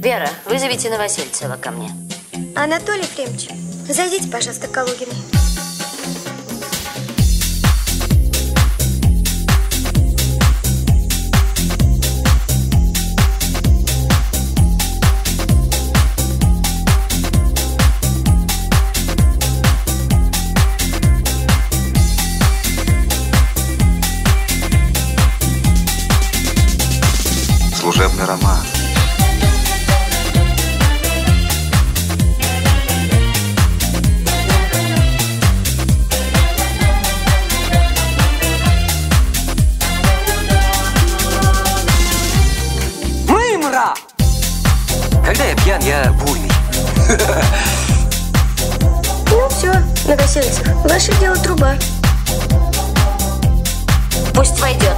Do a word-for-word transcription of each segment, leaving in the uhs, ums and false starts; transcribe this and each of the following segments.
Вера, вызовите Новосельцева ко мне. Анатолий Ефремович, зайдите, пожалуйста, к Калугиной. Служебный роман. Мымра! Когда я пьян, я буйный. Ну все, Новосельцев, ваше дело труба. Пусть войдет.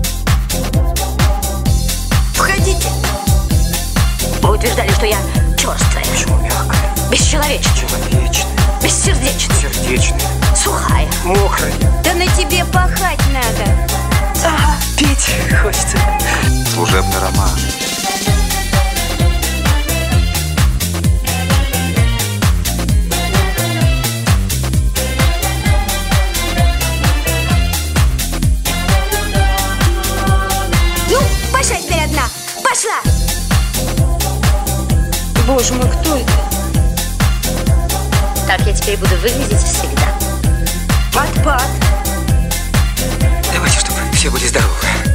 Входите. Вы утверждали, что я черствая. Почему мягкая? Бесчеловечная. Человечная. Бессердечная. Сердечная. Сухая. Мокрая. Да на тебе пахать надо. Ага, пить хочется. Служебный роман. Ну, пошла теперь одна. Пошла. Боже мой, кто это? Так я теперь буду выглядеть всегда. Пат-пат. Давайте, чтобы все были здоровы.